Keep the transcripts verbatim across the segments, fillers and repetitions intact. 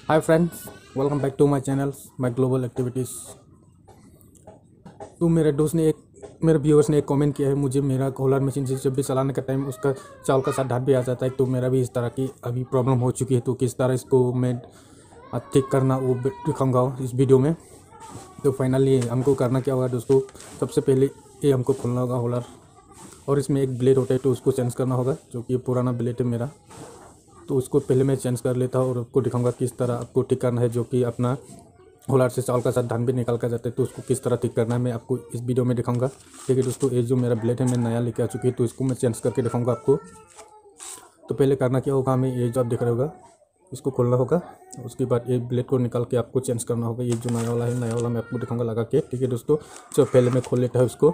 Hi friends, welcome back to my channel my global activities. तो मेरे दोस्त ने एक मेरे व्यूअर्स ने एक कमेंट किया है मुझे, मेरा कूलर मशीन से जब भी चलाने का टाइम उसका चावल का साथ ढाट भी आ जाता है। तो मेरा भी इस तरह की अभी प्रॉब्लम हो चुकी है। तो किस तरह इसको मैं ठीक करना वो दिखाऊंगा इस वीडियो में। तो फाइनली हमको करना क्या होगा दोस्तों, सबसे पहले ये हमको खोलना होगा होलर, और इसमें एक ब्लेड होता है तो उसको चेंज करना होगा, जो कि पुराना ब्लेड है मेरा। तो उसको पहले मैं चेंज कर लेता हूँ और आपको दिखाऊंगा किस तरह आपको ठीक करना है, जो कि अपना होलर से चावल का साथ धान भी निकाल कर जाता है। तो उसको किस तरह ठीक करना है मैं आपको इस वीडियो में दिखाऊंगा। ठीक है दोस्तों, ये जो मेरा ब्लेड है मैं नया लेके आ चुकी है, तो इसको मैं चेंज करके दिखाऊंगा आपको। तो पहले करना क्या होगा, हमें ये जो आप दिख रहे होगा इसको खोलना होगा। उसके बाद ये ब्लेड को निकाल के आपको चेंज करना होगा। ये जो नया वाला है, नया वाला मैं आपको दिखाऊंगा लगा के। ठीक है दोस्तों, तो पहले मैं खोल लेता हूँ उसको।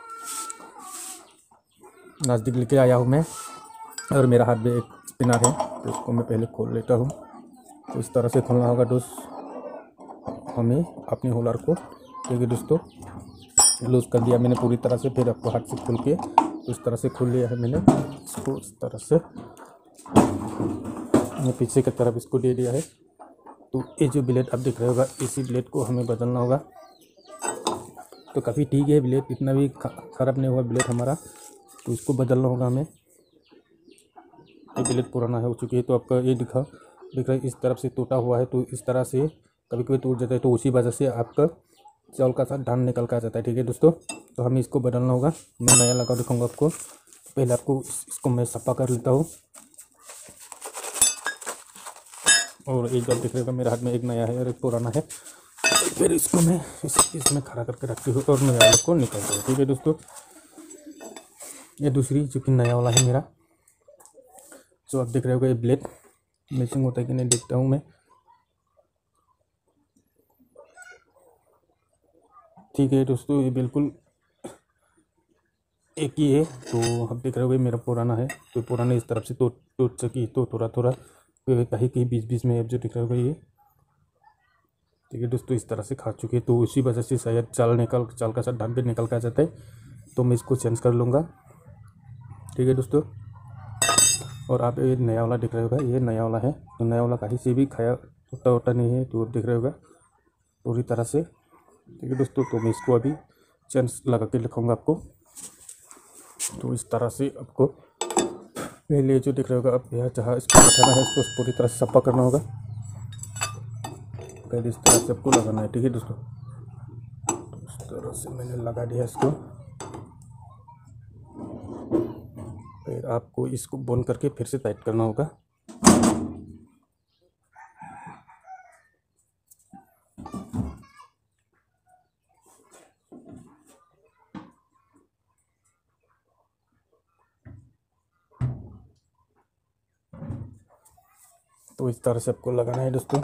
नज़दीक लेके आया हूँ मैं, और मेरा हाथ में एक स्पिनर है, तो इसको मैं पहले खोल लेता हूँ। तो इस तरह से खोलना होगा दोस्त हमें अपने होलर को। ठीक है दोस्तों, लूज़ कर दिया मैंने पूरी तरह से, फिर आपको हाथ से खोल के तो इस तरह से खोल लिया है मैंने इसको। इस तरह से मैं पीछे की तरफ इसको दे दिया है। तो ये जो ब्लेड आप देख रहे होगा, इसी ब्लेड को हमें बदलना होगा। तो काफ़ी ठीक है ब्लेड, इतना भी ख़राब नहीं हुआ ब्लेड हमारा। तो इसको बदलना होगा हमें। ये ब्लेड पुराना है हो चुकी है। तो आपका ये दिखा दिख रहा है इस तरफ से टूटा हुआ है। तो इस तरह से कभी कभी टूट जाता है, तो उसी वजह से आपका चावल का साथ धान निकल कर जाता है। ठीक है दोस्तों, तो हमें इसको बदलना होगा। मैं नया लगा दिखाऊंगा आपको। पहले आपको इसको मैं सफा कर लेता हूँ। और एक जब दिख रहा मेरे हाथ में एक नया है और एक पुराना है। फिर इसको मैं इस इसमें खड़ा करके रखती हूँ और नया वाले को निकालती हूँ। ठीक है दोस्तों, ये दूसरी जो कि नया वाला है मेरा, जो आप देख रहे होगा ये ब्लेड मैचिंग होता है कि नहीं देखता हूँ मैं। ठीक है दोस्तों, ये बिल्कुल एक ही है। तो आप देख रहे होगे मेरा पुराना है, तो पुराना इस तरफ से तो टूट चुकी, तो थोड़ा थोड़ा कहीं कहीं बीच बीच में जो दिख रहा होगा ये। ठीक है दोस्तों, इस तरह से खा चुकी है, तो उसी वजह से शायद चाल निकल चाल का साथ धान भी निकल कर जाता है। तो मैं इसको चेंज कर लूँगा। ठीक है दोस्तों, और आप ये नया वाला दिख रहा होगा, ये नया वाला है। तो नया वाला कहीं से भी खाया टूटा वोटा नहीं है, तो आप देख रहे होगा पूरी तरह से। ठीक है दोस्तों, तो मैं इसको अभी चेंज लगा के लिखूँगा आपको। तो इस तरह से आपको पहले जो दिख रहा होगा, अब यह जहाँ इसको बैठाना है इसको पूरी तरह से सफा करना होगा। पहले इस तरह से आपको लगाना है। ठीक है दोस्तों, तो इस तरह से मैंने लगा दिया इसको। फिर आपको इसको बंद करके फिर से टाइट करना होगा। तो इस तरह से आपको लगाना है दोस्तों।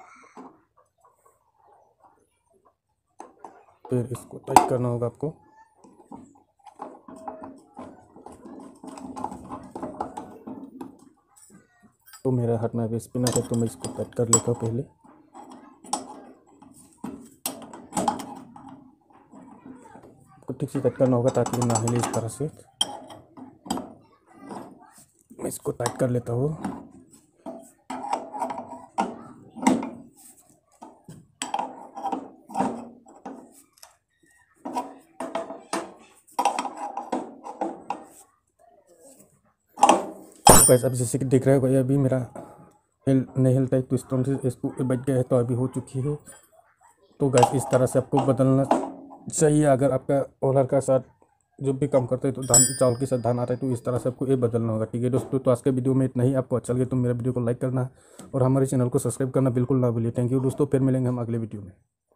फिर इसको टाइट करना होगा आपको। तो मेरे हाथ में अभी स्पिनर है, तो मैं इसको टाइट कर लेता हूँ पहले। आपको ठीक से टाइट करना होगा ताकि ना हिले इस तरह से। मैं इसको टाइट कर लेता हूँ। गाइस अब जैसे कि दिख रहा है, अभी मेरा हिल नहीं हिलता है, तो इस तरह से इसको बच गया है, तो अभी हो चुकी है। तो गाइस इस तरह से आपको बदलना चाहिए। अगर आपका होलर का साथ जो भी काम करता है तो धान चावल के साथ धान आता है, तो इस तरह से आपको ये बदलना होगा। ठीक है दोस्तों, तो आज के वीडियो में इतना ही। आपको अच्छा लगे तो मेरे वीडियो को लाइक करना और हमारे चैनल को सब्सक्राइब करना बिल्कुल ना भूलिए। थैंक यू दोस्तों, फिर मिलेंगे हम अगले वीडियो में।